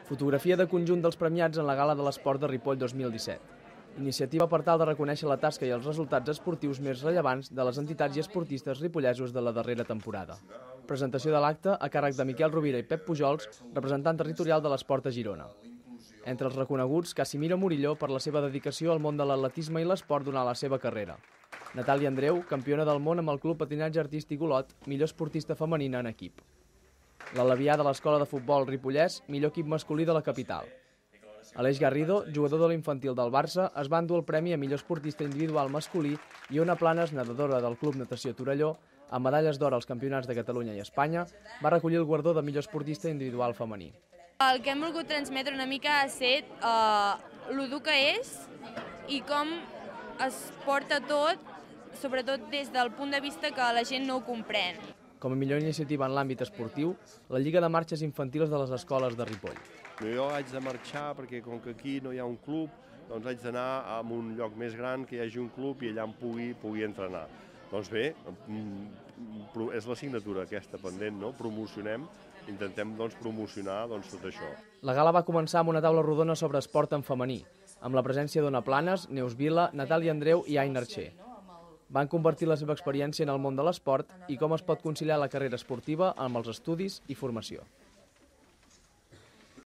Fotografia de conjunt dels premiats en la Gala de l'Esport de Ripoll 2017. Iniciativa per tal de reconèixer la tasca i els resultats esportius més rellevants de les entitats i esportistes ripollesos de la darrera temporada. Presentació de l'acte a càrrec de Miquel Rovira i Pep Pujols, representant territorial de l'esport a Girona. Entre els reconeguts, Casimiro Murillo per la seva dedicació al món de l'atletisme i l'esport durant la seva carrera. Natàlia Andreu, campiona del món amb el Club Patinatge Artístic Olot, millor esportista femenina en equip. L'Alavià de l'Escola de Futbol Ripollès, millor equip masculí de la capital. Aleix Garrido, jugador de l'infantil del Barça, es va endur el premi a millor esportista individual masculí i Ona Planes, nedadora del Club Natació Torelló, amb medalles d'or als campionats de Catalunya i Espanya, va recollir el guardó de millor esportista individual femení. El que hem volgut transmetre una mica ha estat lo dur que és i com es porta tot, sobretot des del punt de vista que la gent no ho comprèn. Com a millor iniciativa en l'àmbit esportiu, la Lliga de Marxes Infantils de les Escoles de Ripoll. Jo haig de marxar perquè com que aquí no hi ha un club, doncs haig d'anar a un lloc més gran que hi hagi un club i allà em pugui entrenar. Doncs bé, és l'assignatura aquesta pendent, no? Promocionem, intentem promocionar tot això. La gala va començar amb una taula rodona sobre esport en femení, amb la presència d'Ona Planes, Neus Vila, Natàlia Andreu i Aina Archer. Van compartir la seva experiència en el món de l'esport i com es pot conciliar la carrera esportiva amb els estudis i formació.